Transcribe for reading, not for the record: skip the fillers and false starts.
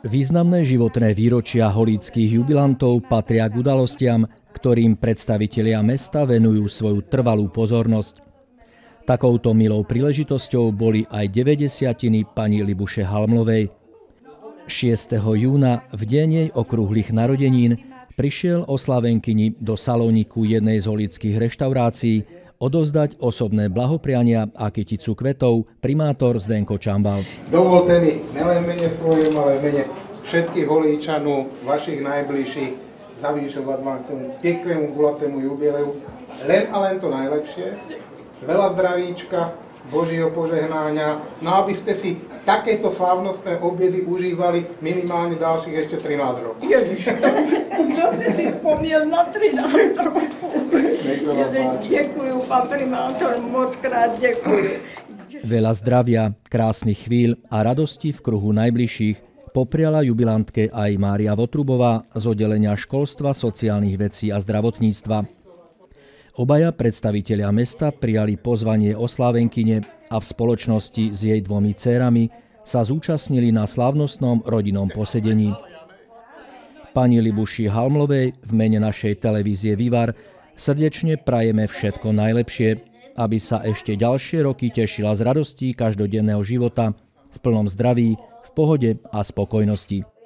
Významné životné výročia holíckych jubilantov patria k udalostiam, ktorým predstavitelia mesta venujú svoju trvalú pozornosť. Takouto milou príležitosťou boli aj 90-tiny pani Libuše Halmlovej. 6. júna, v deň jej okrúhlych narodenín, prišiel oslávenkyni do salóniku jednej z holíckych reštaurácií odovzdať osobné blahopriania a kyticu kvetov primátor Zdenko Čambal. Dovolte mi nielen mene svojom, ale mene všetkých Holíčanov, vašich najbližších, zavíšovať vám k tomu peknému gulatému jubileu. Len a len to najlepšie. Veľa zdravíčka, Božieho požehnáňa, no aby ste si takéto slávnostné obedy užívali minimálne ďalších ešte 13 rokov. Ježiš, kto by si pomiel na 13 rokov? Ďakujem, pán primátor, mockrát ďakujem. Veľa zdravia, krásnych chvíľ a radosti v kruhu najbližších popriala jubilantke aj Mária Votrubová z oddelenia školstva, sociálnych vecí a zdravotníctva. Obaja predstavitelia mesta prijali pozvanie oslávenkyne a v spoločnosti s jej dvomi dcérami sa zúčastnili na slávnostnom rodinnom posedení. Pani Libuši Halmlovej v mene našej televízie Vývar srdečne prajeme všetko najlepšie, aby sa ešte ďalšie roky tešila z radostí každodenného života v plnom zdraví, v pohode a spokojnosti.